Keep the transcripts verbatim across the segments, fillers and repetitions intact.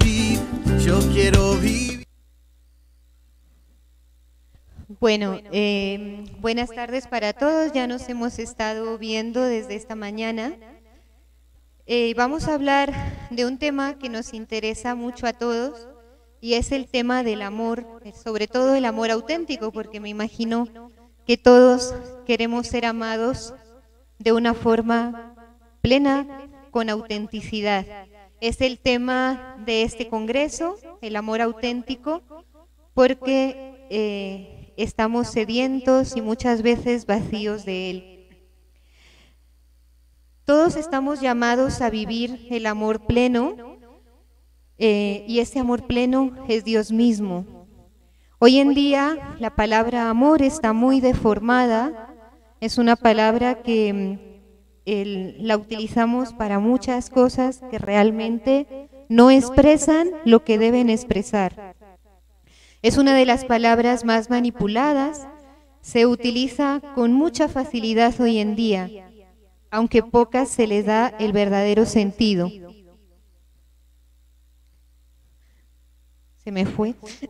vivir, yo quiero vivir. Bueno, eh, buenas tardes para todos, ya nos hemos estado viendo desde esta mañana. Eh, vamos a hablar de un tema que nos interesa mucho a todos y es el tema del amor, sobre todo el amor auténtico, porque me imagino que todos queremos ser amados de una forma plena, con autenticidad. Es el tema de este congreso, el amor auténtico, porque eh, estamos sedientos y muchas veces vacíos de él. Todos estamos llamados a vivir el amor pleno eh, y ese amor pleno es Dios mismo. Hoy en día la palabra amor está muy deformada, es una palabra que el, la utilizamos para muchas cosas que realmente no expresan lo que deben expresar. Es una de las palabras más manipuladas, se utiliza con mucha facilidad hoy en día, aunque pocas se les da el verdadero sentido. Se me fue.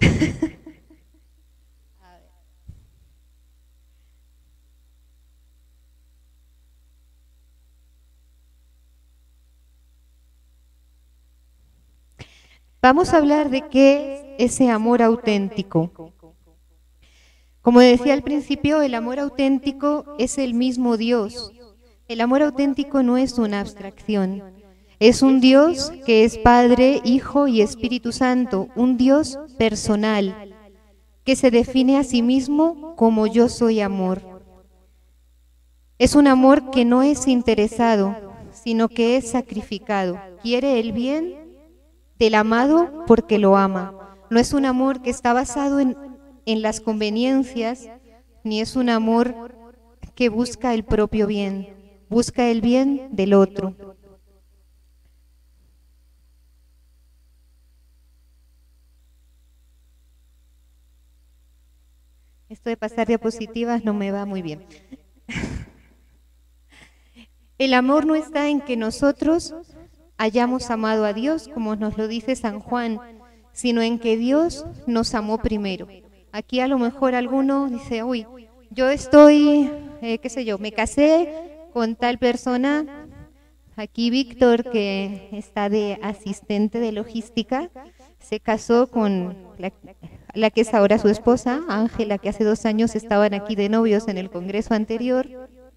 Vamos a hablar de qué es ese amor auténtico. Como decía al principio, el amor auténtico es el mismo Dios. El amor auténtico no es una abstracción. Es un Dios que es Padre, Hijo y Espíritu Santo, un Dios personal, que se define a sí mismo como yo soy amor. Es un amor que no es interesado, sino que es sacrificado. Quiere el bien del amado porque lo ama. No es un amor que está basado en, en las conveniencias, ni es un amor que busca el propio bien, busca el bien del otro. Esto de pasar diapositivas no me va muy bien. El amor no está en que nosotros hayamos amado a Dios, como nos lo dice San Juan, sino en que Dios nos amó primero. Aquí a lo mejor alguno dice, uy, yo estoy, eh, qué sé yo, me casé con tal persona. Aquí Víctor, que está de asistente de logística, se casó con la, la que es ahora su esposa, Ángela, que hace dos años estaban aquí de novios en el congreso anterior.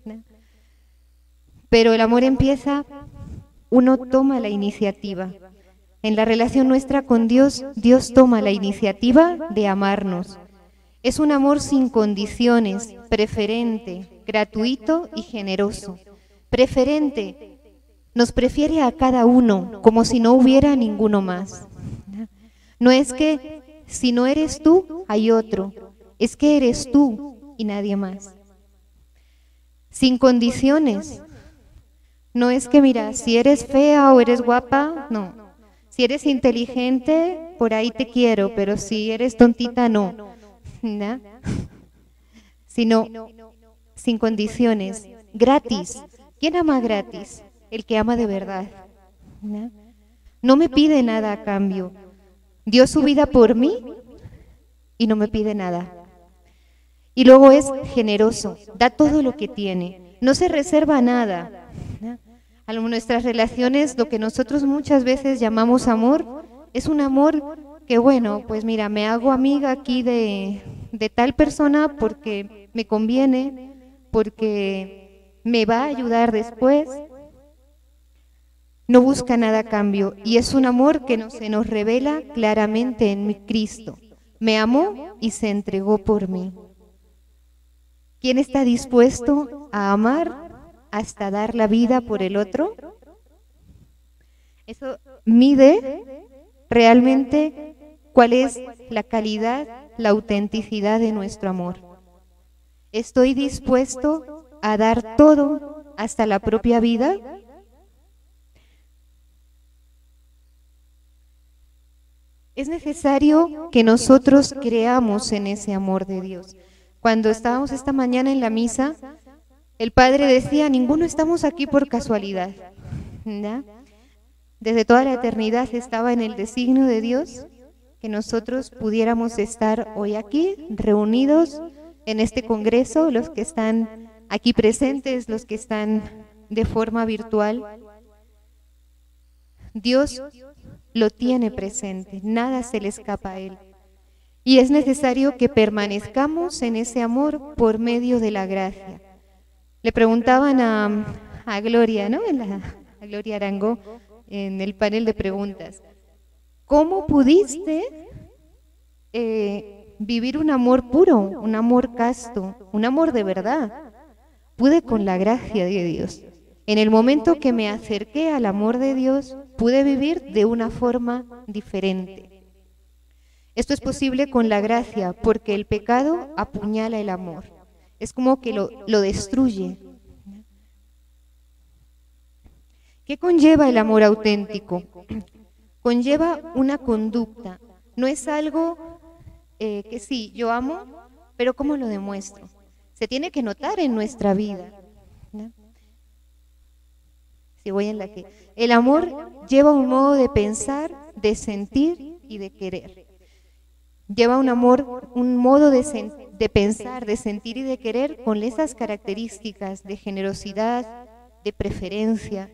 Pero el amor empieza, uno toma la iniciativa. En la relación nuestra con Dios, Dios toma la iniciativa de amarnos. Es un amor sin condiciones, preferente, gratuito y generoso. Preferente, nos prefiere a cada uno como si no hubiera ninguno más. No es que si no eres tú, hay otro. Es que eres tú y nadie más. Sin condiciones. No es que, mira, si eres fea o eres guapa, no. Si eres inteligente, por ahí te quiero, pero si eres tontita, no. ¿No? Sino sin condiciones, gratis. ¿Quién ama gratis? El que ama de verdad. ¿No? No me pide nada a cambio. Dio su vida por mí y no me pide nada. Y luego es generoso, da todo lo que tiene, no se reserva nada. A nuestras relaciones, lo que nosotros muchas veces llamamos amor, es un amor que, bueno, pues mira, me hago amiga aquí de, de tal persona porque me conviene, porque me va a ayudar después. No busca nada a cambio y es un amor que no, se nos revela claramente en mi Cristo. Me amó y se entregó por mí. ¿Quién está dispuesto a amar hasta dar la vida por el otro? Eso mide realmente cuál es la calidad, la autenticidad de nuestro amor. ¿Estoy dispuesto a dar todo hasta la propia vida? Es necesario que nosotros creamos en ese amor de Dios. Cuando estábamos esta mañana en la misa, el Padre decía, ninguno estamos aquí por casualidad, ¿no? Desde toda la eternidad estaba en el designio de Dios que nosotros pudiéramos estar hoy aquí, reunidos en este congreso, los que están aquí presentes, los que están de forma virtual. Dios lo tiene presente, nada se le escapa a Él. Y es necesario que permanezcamos en ese amor por medio de la gracia. Le preguntaban a, a Gloria, ¿no? La, a Gloria Arango, en el panel de preguntas, ¿cómo pudiste eh, vivir un amor puro, un amor casto, un amor de verdad? Pude con la gracia de Dios. En el momento que me acerqué al amor de Dios, pude vivir de una forma diferente. Esto es posible con la gracia, porque el pecado apuñala el amor. Es como que lo, lo destruye. ¿Qué conlleva el amor auténtico? Conlleva una conducta. No es algo eh, que sí, yo amo, pero ¿cómo lo demuestro? Se tiene que notar en nuestra vida, ¿no? Si voy en la que el amor lleva un modo de pensar, de sentir y de querer. Lleva un amor, un modo de, de pensar, de sentir y de querer con esas características de generosidad, de preferencia,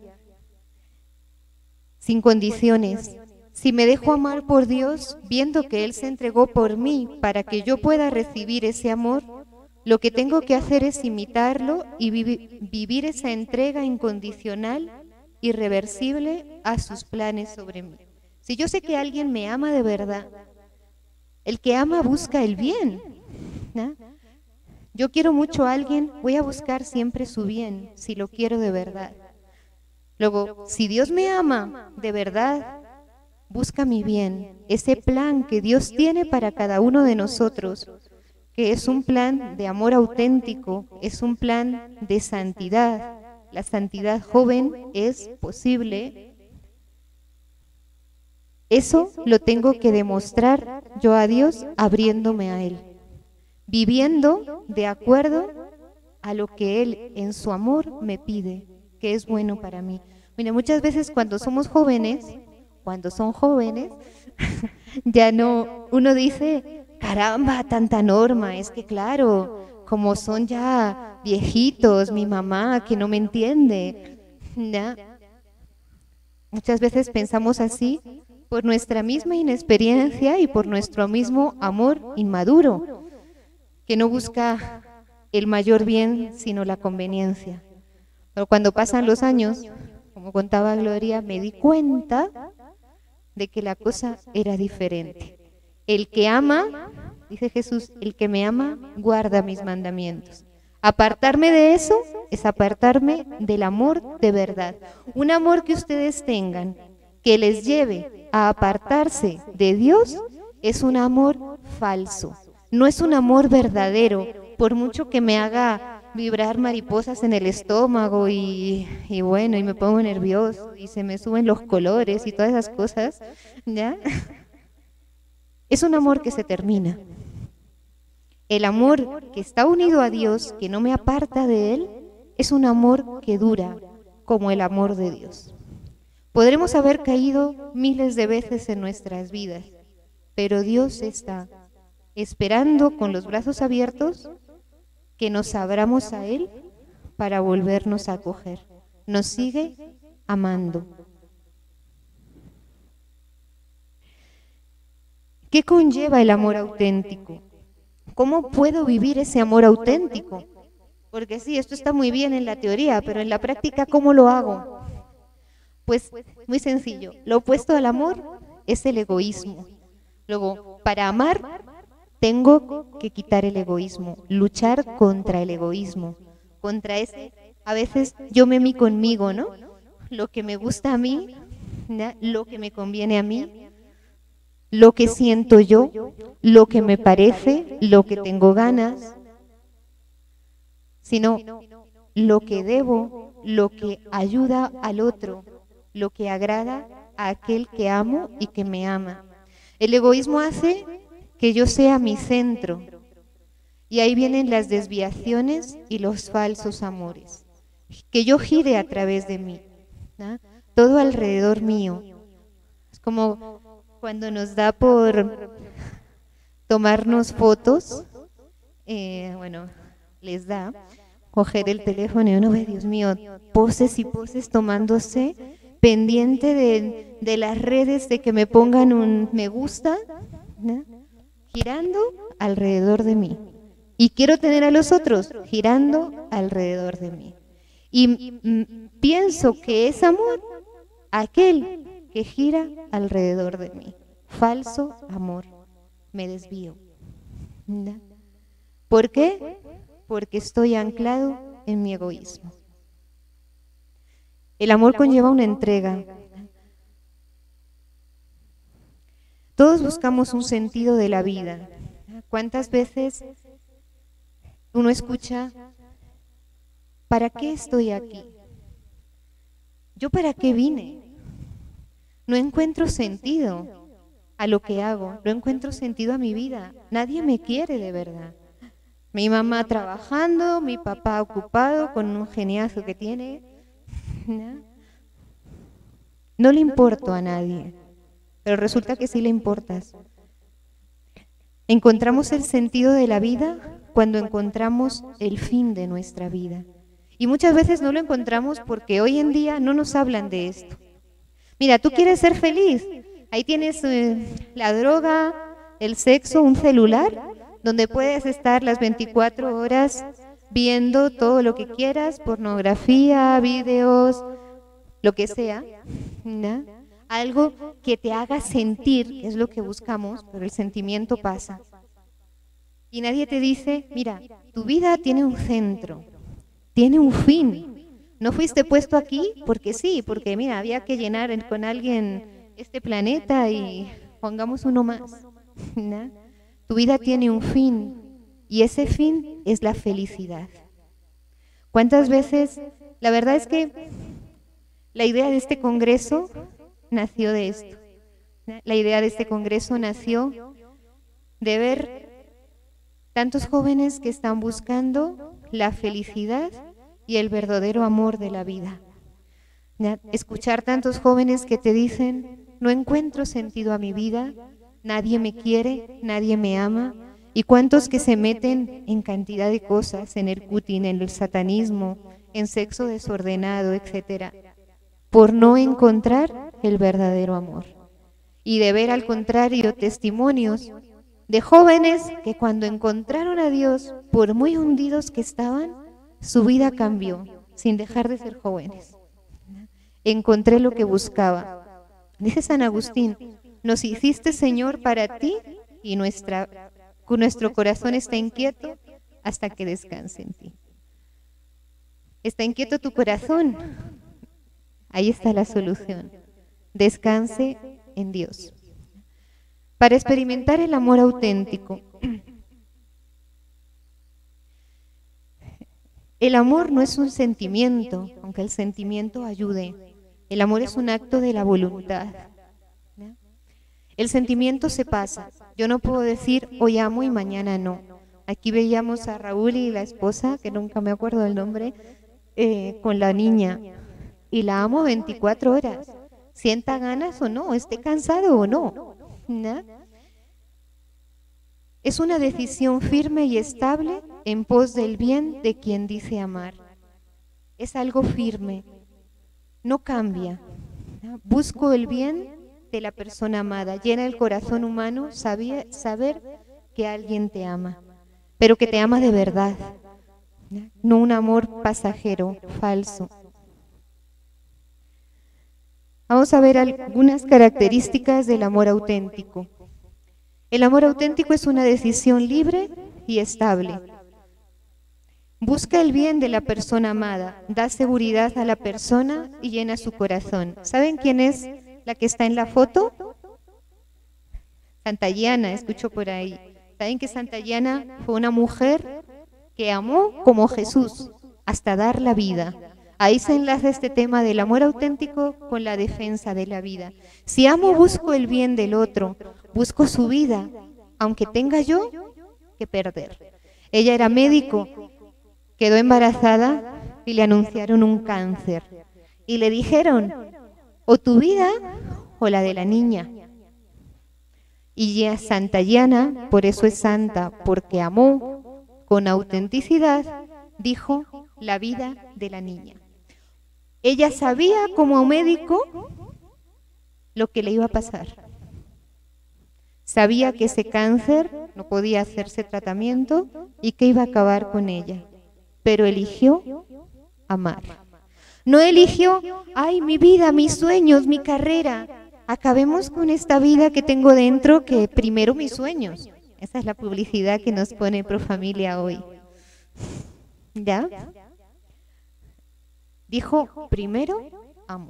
sin condiciones. Si me dejo amar por Dios, viendo que Él se entregó por mí para que yo pueda recibir ese amor, lo que tengo que hacer es imitarlo y vivi vivir esa entrega incondicional, irreversible a sus planes sobre mí. Si yo sé que alguien me ama de verdad, el que ama busca el bien, ¿no? Yo quiero mucho a alguien, voy a buscar siempre su bien, si lo quiero de verdad. Luego, si Dios me ama de verdad, busca mi bien, ese plan que Dios tiene para cada uno de nosotros, que es un plan de amor auténtico, es un plan de santidad. La santidad joven es posible. Eso lo tengo que demostrar yo a Dios abriéndome a Él, viviendo de acuerdo a lo que Él en su amor me pide, que es bueno para mí. Mira, muchas veces cuando somos jóvenes, cuando son jóvenes, ya no, uno dice, caramba, tanta norma, es que claro, como son ya viejitos, mi mamá que no me entiende, ¿ya? Muchas veces pensamos así por nuestra misma inexperiencia y por nuestro mismo amor inmaduro, que no busca el mayor bien sino la conveniencia. Pero cuando pasan los años, como contaba Gloria, me di cuenta de que la cosa era diferente. El que ama, dice Jesús, el que me ama guarda mis mandamientos. Apartarme de eso es apartarme del amor de verdad. Un amor que ustedes tengan que les lleve a apartarse de Dios es un amor falso. No es un amor verdadero, por mucho que me haga vibrar mariposas en el estómago y, y bueno, y me pongo nervioso y se me suben los colores y todas esas cosas, ¿ya? Es un amor que se termina. El amor que está unido a Dios, que no me aparta de Él, es un amor que dura, como el amor de Dios. Podremos haber caído miles de veces en nuestras vidas, pero Dios está esperando con los brazos abiertos que nos abramos a Él para volvernos a acoger. Nos sigue amando. ¿Qué conlleva el amor auténtico? ¿Cómo puedo vivir ese amor auténtico? Porque sí, esto está muy bien en la teoría, pero en la práctica, ¿cómo lo hago? Pues muy sencillo, lo opuesto al amor es el egoísmo. Luego, para amar, tengo que quitar el egoísmo, luchar contra el egoísmo, contra ese, a veces yo me mí conmigo, ¿no? Lo que me gusta a mí, ¿no? Lo que me conviene a mí, lo que siento yo, lo que me parece, lo que tengo ganas, sino lo que debo, lo que ayuda al otro, lo que agrada a aquel que amo y que me ama. El egoísmo hace que yo sea mi centro, y ahí vienen las desviaciones y los falsos amores, que yo gire a través de mí, ¿no? todo alrededor mío. Es como cuando nos da por tomarnos fotos, eh, bueno, les da coger el teléfono y uno ve, Dios mío, poses y poses tomándose, pendiente de, de las redes, de que me pongan un me gusta, ¿no? Girando alrededor de mí. Y quiero tener a los otros girando alrededor de mí. Y mm, pienso que es amor aquel que gira alrededor de mí. Falso amor. Me desvío. ¿No? ¿Por qué? Porque estoy anclado en mi egoísmo. El amor conlleva una entrega. Todos buscamos un sentido de la vida. ¿Cuántas veces uno escucha, ¿para qué estoy aquí? ¿Yo para qué vine? No encuentro sentido a lo que hago, no encuentro sentido a mi vida. Nadie me quiere de verdad. Mi mamá trabajando, mi papá ocupado con un geniazo que tiene. ¿No? No le importo a nadie, pero resulta que sí le importas. Encontramos el sentido de la vida cuando encontramos el fin de nuestra vida. Y muchas veces no lo encontramos porque hoy en día no nos hablan de esto. Mira, tú quieres ser feliz, ahí tienes eh, la droga, el sexo, un celular, donde puedes estar las veinticuatro horas viendo todo lo que quieras, pornografía, videos, lo que sea, ¿no? Algo que te haga sentir, que es lo que buscamos, pero el sentimiento pasa. Y nadie te dice, mira, tu vida tiene un centro, tiene un fin. No fuiste puesto aquí porque sí, porque mira, había que llenar con alguien este planeta y pongamos uno más. ¿No? Tu vida tiene un fin y ese fin es la felicidad. ¿Cuántas veces? La verdad es que la idea de este congreso nació de esto. La idea de este congreso nació de ver tantos jóvenes que están buscando la felicidad y el verdadero amor de la vida. Escuchar tantos jóvenes que te dicen, no encuentro sentido a mi vida, nadie me quiere, nadie me ama, y cuántos que se meten en cantidad de cosas, en el cutting, en el satanismo, en sexo desordenado, etcétera, por no encontrar el verdadero amor. Y de ver al contrario testimonios de jóvenes que cuando encontraron a Dios, por muy hundidos que estaban, su vida cambió, sin dejar de ser jóvenes. Encontré lo que buscaba. Dice San Agustín, nos hiciste, Señor, para ti, y nuestra, nuestro corazón está inquieto hasta que descanse en ti. ¿Está inquieto tu corazón? Ahí está la solución. Descanse en Dios. Para experimentar el amor auténtico. El amor no es un sentimiento, aunque el sentimiento ayude. El amor es un acto de la voluntad. ¿No? El sentimiento se pasa. Yo no puedo decir hoy amo y mañana no. Aquí veíamos a Raúl y la esposa, que nunca me acuerdo del nombre, eh, con la niña. Y la amo veinticuatro horas. Sienta ganas o no, esté cansado o no. ¿No? Es una decisión firme y estable en pos del bien de quien dice amar. Es algo firme, no cambia. ¿No? Busco el bien de la persona amada. Llena el corazón humano saber, saber que alguien te ama, pero que te ama de verdad, ¿no? No un amor pasajero, falso. Vamos a ver algunas características del amor auténtico. El amor auténtico es una decisión libre y estable. Busca el bien de la persona amada, da seguridad a la persona y llena su corazón. ¿Saben quién es la que está en la foto? Santayana, escucho por ahí. ¿Saben que Santayana fue una mujer que amó como Jesús, hasta dar la vida? Ahí se enlaza este tema del amor auténtico con la defensa de la vida. Si amo, busco el bien del otro, busco su vida, aunque tenga yo que perder. Ella era médico, quedó embarazada y le anunciaron un cáncer. Y le dijeron, o tu vida o la de la niña. Y ya Santayana, por eso es santa, porque amó con autenticidad, dijo la vida de la niña. Ella sabía como médico lo que le iba a pasar. Sabía que ese cáncer no podía hacerse tratamiento y que iba a acabar con ella, pero eligió amar. No eligió, ay, mi vida, mis sueños, mi carrera. Acabemos con esta vida que tengo dentro, que primero mis sueños. Esa es la publicidad que nos pone Profamilia hoy. ¿Ya? Dijo, primero amo.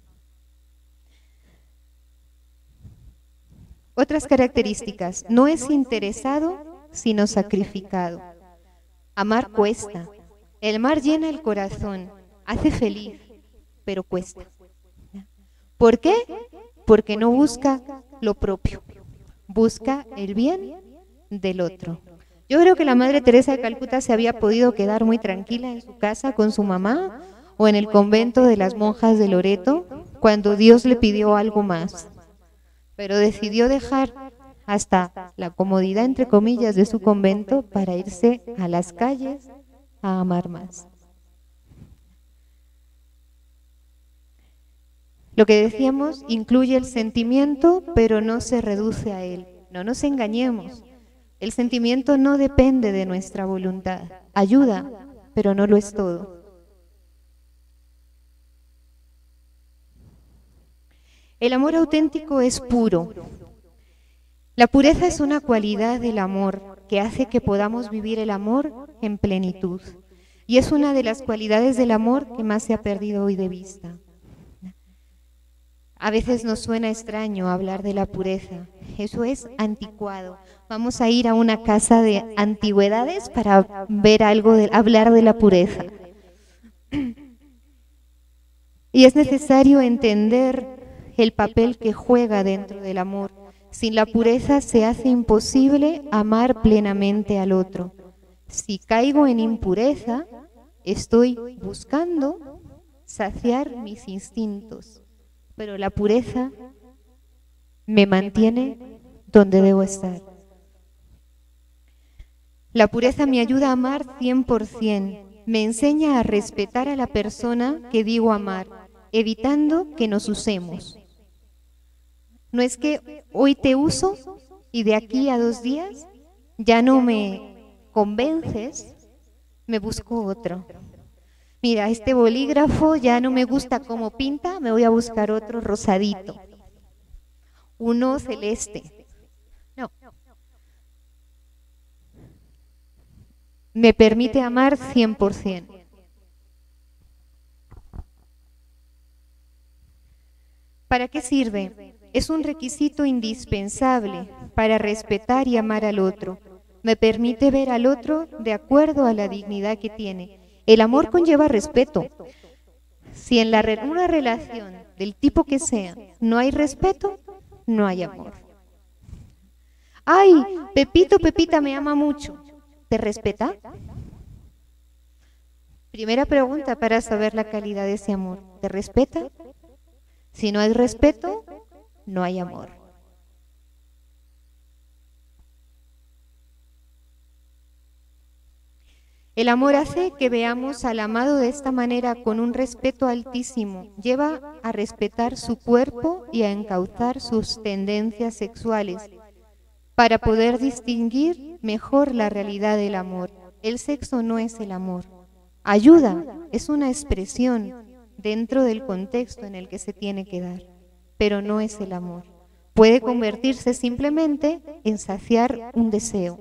Otras características, no es interesado, sino sacrificado. Amar cuesta. El mar llena el corazón, hace feliz, pero cuesta. ¿Por qué? Porque no busca lo propio, busca el bien del otro. Yo creo que la Madre Teresa de Calcuta se había podido quedar muy tranquila en su casa con su mamá o en el convento de las monjas de Loreto cuando Dios le pidió algo más. Pero decidió dejar hasta la comodidad, entre comillas, de su convento para irse a las calles a amar más. Lo que decíamos incluye el sentimiento, pero no se reduce a él. No nos engañemos. El sentimiento no depende de nuestra voluntad. Ayuda, pero no lo es todo. El amor auténtico es puro. La pureza es una cualidad del amor que hace que podamos vivir el amor en plenitud. Y es una de las cualidades del amor que más se ha perdido hoy de vista. A veces nos suena extraño hablar de la pureza. Eso es anticuado. Vamos a ir a una casa de antigüedades para ver algo, de, hablar de la pureza. Y es necesario entender el papel que juega dentro del amor. Sin la pureza se hace imposible amar plenamente al otro. Si caigo en impureza, estoy buscando saciar mis instintos, pero la pureza me mantiene donde debo estar. La pureza me ayuda a amar cien por cien, me enseña a respetar a la persona que digo amar, evitando que nos usemos. No es que hoy te uso y de aquí a dos días ya no me convences, me busco otro. Mira, este bolígrafo ya no me gusta cómo pinta, me voy a buscar otro rosadito, uno celeste. No. Me permite amar cien por cien. ¿Para qué sirve? Es un requisito indispensable para respetar y amar al otro. Me permite ver al otro de acuerdo a la dignidad que tiene. El amor conlleva respeto. Si en la, una relación del tipo que sea no hay respeto, no hay amor. Ay, Pepito, Pepita me ama mucho. ¿Te respeta? Primera pregunta para saber la calidad de ese amor. ¿Te respeta? Si no hay respeto, no hay amor. El amor hace que veamos al amado de esta manera con un respeto altísimo. Lleva a respetar su cuerpo y a encauzar sus tendencias sexuales para poder distinguir mejor la realidad del amor. El sexo no es el amor. Ayuda, es una expresión dentro del contexto en el que se tiene que dar, pero no es el amor. Puede convertirse simplemente en saciar un deseo.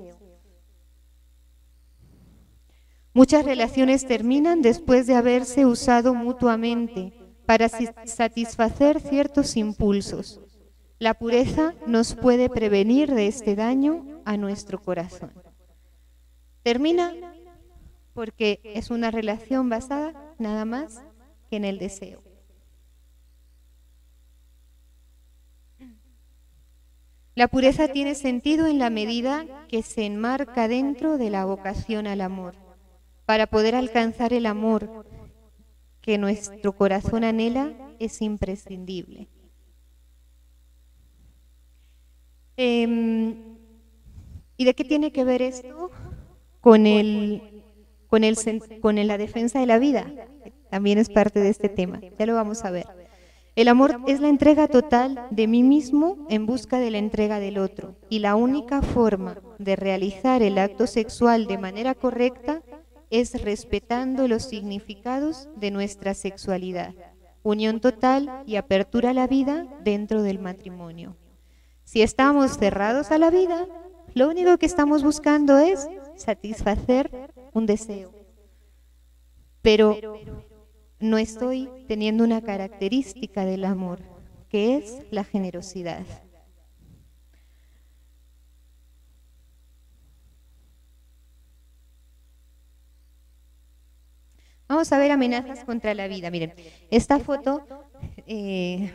Muchas relaciones terminan después de haberse usado mutuamente para satisfacer ciertos impulsos. La pureza nos puede prevenir de este daño a nuestro corazón. Termina porque es una relación basada nada más que en el deseo. La pureza tiene sentido en la medida que se enmarca dentro de la vocación al amor. Para poder alcanzar el amor que nuestro corazón anhela, es imprescindible. Eh, ¿Y de qué tiene que ver esto con, el, con, el, con el, la defensa de la vida? También es parte de este tema, ya lo vamos a ver. El amor es la entrega total de mí mismo en busca de la entrega del otro, y la única forma de realizar el acto sexual de manera correcta es respetando los significados de nuestra sexualidad, unión total y apertura a la vida dentro del matrimonio. Si estamos cerrados a la vida, lo único que estamos buscando es satisfacer un deseo, pero no estoy teniendo una característica del amor, que es la generosidad. Vamos a ver amenazas contra la vida. Miren, esta foto eh,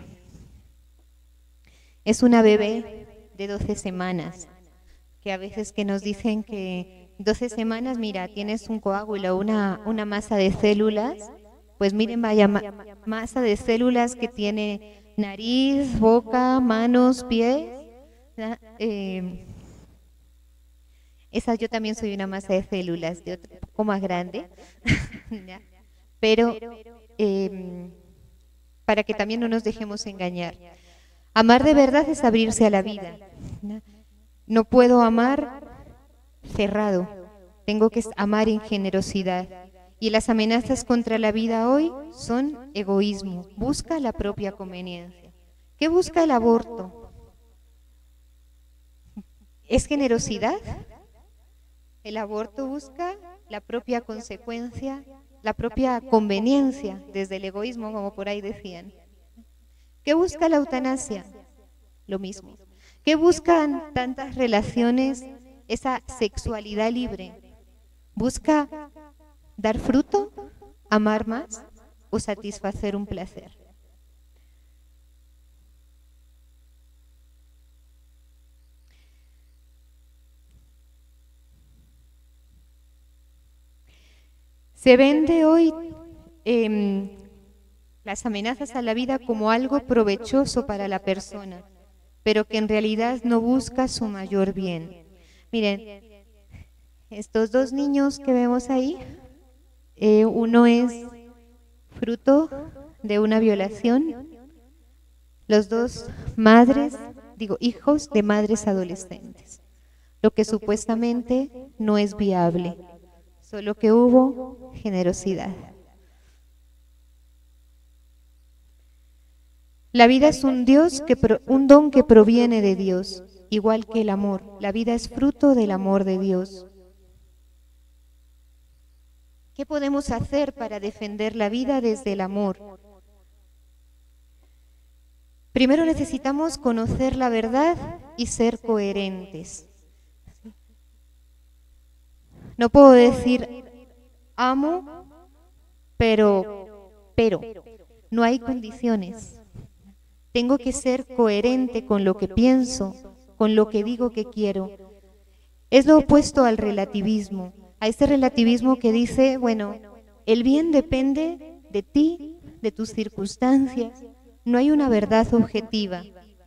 es una bebé de doce semanas, que a veces que nos dicen que doce semanas, mira, tienes un coágulo, una, una masa de células. Pues miren, vaya ma masa de células que tiene nariz, boca, manos, pies. Eh, esa yo también soy una masa de células, de otro, un poco más grande. Pero eh, para que también no nos dejemos engañar. Amar de verdad es abrirse a la vida. No puedo amar cerrado, tengo que amar en generosidad. Y las amenazas contra la vida hoy son egoísmo, busca la propia conveniencia. ¿Qué busca el aborto? ¿Es generosidad? El aborto busca la propia consecuencia, la propia conveniencia, desde el egoísmo, como por ahí decían. ¿Qué busca la eutanasia? Lo mismo. ¿Qué buscan tantas relaciones, esa sexualidad libre? ¿Busca dar fruto, amar más o satisfacer un placer? Se vende hoy eh, las amenazas a la vida como algo provechoso para la persona, pero que en realidad no busca su mayor bien. Miren, estos dos niños que vemos ahí, Eh, uno es fruto de una violación, los dos madres, digo, hijos de madres adolescentes, lo que supuestamente no es viable, solo que hubo generosidad. La vida es un Dios que pro, un don que proviene de Dios, igual que el amor. La vida es fruto del amor de Dios. ¿Qué podemos hacer para defender la vida desde el amor? Primero necesitamos conocer la verdad y ser coherentes. No puedo decir amo, pero, pero, no hay condiciones. Tengo que ser coherente con lo que pienso, con lo que digo que quiero. Es lo opuesto al relativismo. A ese relativismo que dice, bueno, el bien depende de ti, de tus circunstancias, no hay una verdad objetiva.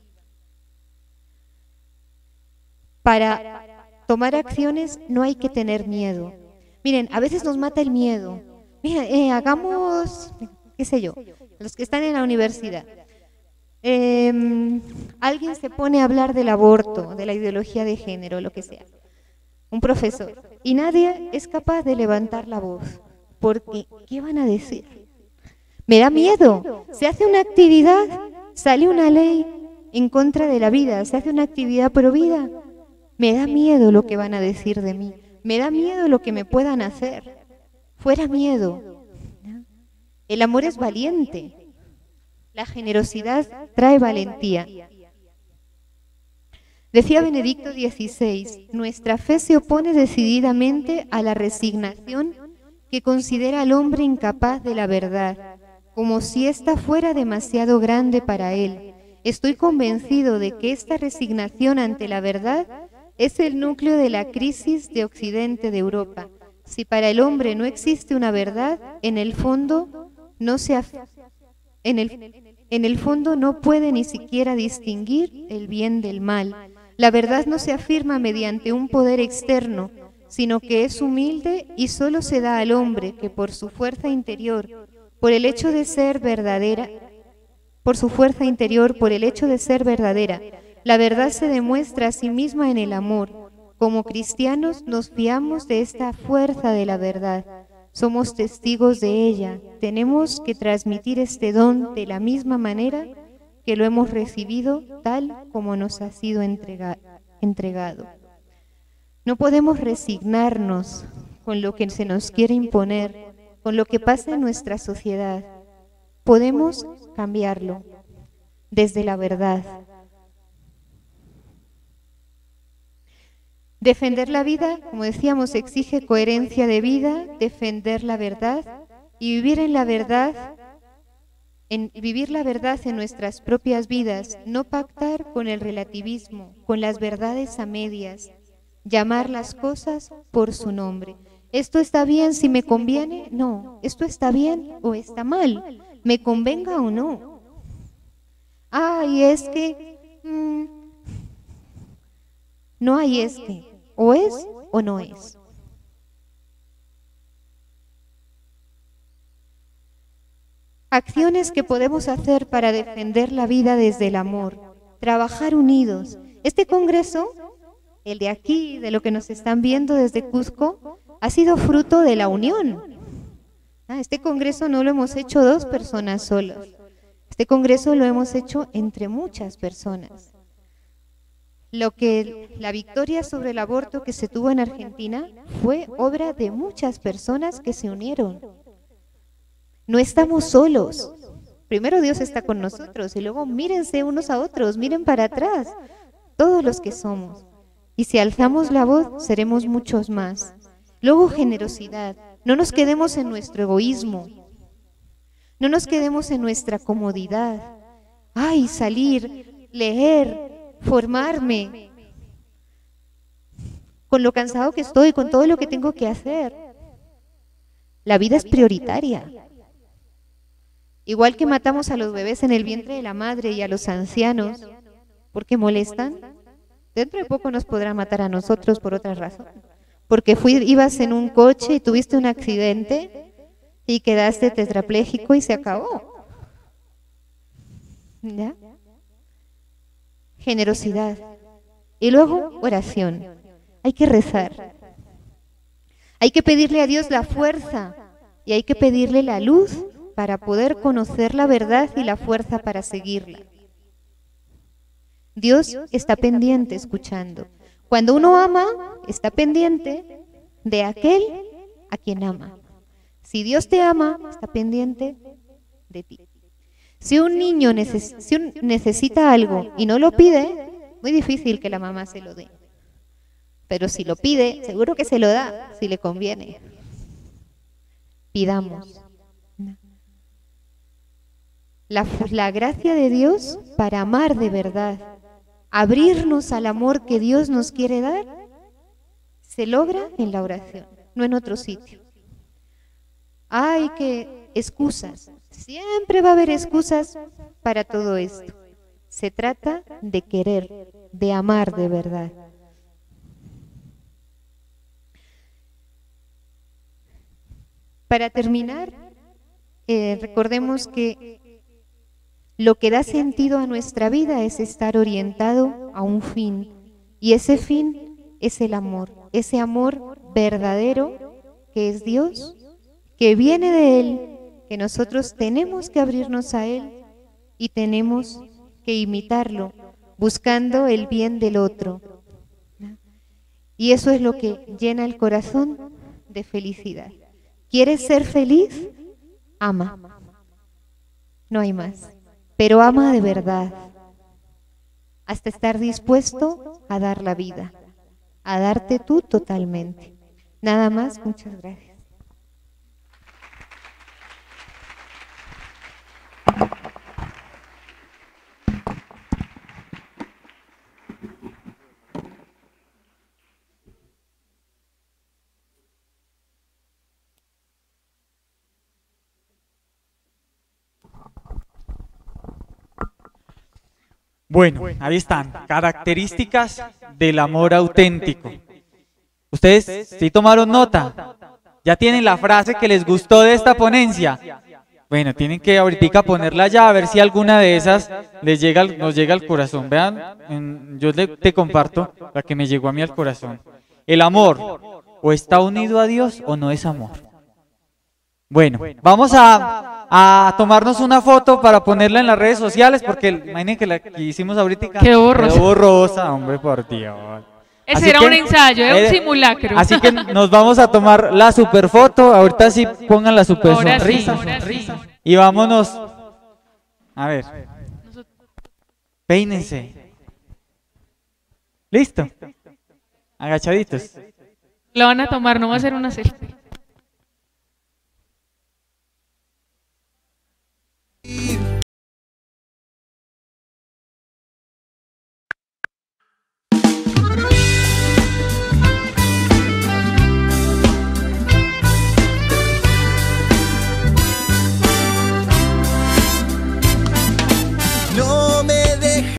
Para tomar acciones no hay que tener miedo. Miren, a veces nos mata el miedo. Mira, eh, hagamos, qué sé yo, los que están en la universidad. Eh, alguien se pone a hablar del aborto, de la ideología de género, lo que sea. Un profesor, y nadie es capaz de levantar la voz, porque ¿qué van a decir? Me da miedo. Se hace una actividad, sale una ley en contra de la vida, se hace una actividad pro vida, me da miedo lo que van a decir de mí, me da miedo lo que me puedan hacer. Fuera miedo. El amor es valiente, la generosidad trae valentía. Decía Benedicto dieciséis, nuestra fe se opone decididamente a la resignación que considera al hombre incapaz de la verdad, como si ésta fuera demasiado grande para él. Estoy convencido de que esta resignación ante la verdad es el núcleo de la crisis de Occidente de Europa. Si para el hombre no existe una verdad, en el fondo no se, En el, en el fondo no puede ni siquiera distinguir el bien del mal. La verdad no se afirma mediante un poder externo, sino que es humilde y solo se da al hombre que por su fuerza interior, por el hecho de ser verdadera, por su fuerza interior, por el hecho de ser verdadera, la verdad se demuestra a sí misma en el amor. Como cristianos nos fiamos de esta fuerza de la verdad. Somos testigos de ella. Tenemos que transmitir este don de la misma manera que lo hemos recibido, tal como nos ha sido entrega- entregado. No podemos resignarnos con lo que se nos quiere imponer, con lo que pasa en nuestra sociedad. Podemos cambiarlo desde la verdad. Defender la vida, como decíamos, exige coherencia de vida, defender la verdad y vivir en la verdad, en vivir la verdad en nuestras propias vidas, no pactar con el relativismo, con las verdades a medias, llamar las cosas por su nombre. ¿Esto está bien si me conviene? No. ¿Esto está bien o está mal? ¿Me convenga o no? Ah, y es que mmm, no hay es que, o es o no es. Acciones que podemos hacer para defender la vida desde el amor. Trabajar unidos. Este congreso, el de aquí, de lo que nos están viendo desde Cusco, ha sido fruto de la unión. Este congreso no lo hemos hecho dos personas solas. Este congreso lo hemos hecho entre muchas personas. Lo que la victoria sobre el aborto que se tuvo en Argentina fue obra de muchas personas que se unieron. No estamos solos. Primero Dios está con nosotros y luego mírense unos a otros, miren para atrás, todos los que somos. Y si alzamos la voz, seremos muchos más. Luego generosidad. No nos quedemos en nuestro egoísmo. No nos quedemos en nuestra comodidad. Ay, salir, leer, formarme, con lo cansado que estoy, con todo lo que tengo que hacer. La vida es prioritaria. Igual que matamos a los bebés en el vientre de la madre y a los ancianos, porque molestan, dentro de poco nos podrán matar a nosotros por otra razón. Porque fui, ibas en un coche y tuviste un accidente y quedaste tetrapléjico y se acabó. ¿Ya? Generosidad. Y luego oración. Hay que rezar. Hay que pedirle a Dios la fuerza y hay que pedirle la luz para poder conocer la verdad y la fuerza para seguirla. Dios está pendiente escuchando. Cuando uno ama, está pendiente de aquel a quien ama. Si Dios te ama, está pendiente de ti. Si un niño neces si un necesita algo y no lo pide, muy difícil que la mamá se lo dé. Pero si lo pide, seguro que se lo da, si le conviene. Pidamos. La, la gracia de Dios para amar de verdad, abrirnos al amor que Dios nos quiere dar, se logra en la oración, no en otro sitio. Hay que excusas, siempre va a haber excusas para todo esto. Se trata de querer, de amar de verdad. Para terminar, eh, recordemos que lo que da sentido a nuestra vida es estar orientado a un fin, y ese fin es el amor, ese amor verdadero que es Dios, que viene de Él, que nosotros tenemos que abrirnos a Él y tenemos que imitarlo, buscando el bien del otro. Y eso es lo que llena el corazón de felicidad. ¿Quieres ser feliz? Ama. No hay más. Pero ama de verdad, hasta estar dispuesto a dar la vida, a darte tú totalmente. Nada más, muchas gracias. Bueno, ahí están, características del amor auténtico. Ustedes, ¿sí tomaron nota? ¿Ya tienen la frase que les gustó de esta ponencia? Bueno, tienen que ahorita ponerla ya, a ver si alguna de esas les llega, nos llega al corazón. Vean, en, yo le, te comparto la que me llegó a mí al corazón. El amor, o está unido a Dios o no es amor. Bueno, vamos a, a tomarnos una foto para ponerla en las redes sociales, porque imaginen que la que hicimos ahorita quedó borrosa. Quedó borrosa, hombre, por Dios. Ese Así era que, un ensayo, era eh, un simulacro. Así que nos vamos a tomar la super foto. Ahorita sí pongan la super Ahora sí, sonrisa. ahora sí. Y vámonos. A ver. Peínense. ¿Listo? Agachaditos. Lo van a tomar, no va a ser una selfie.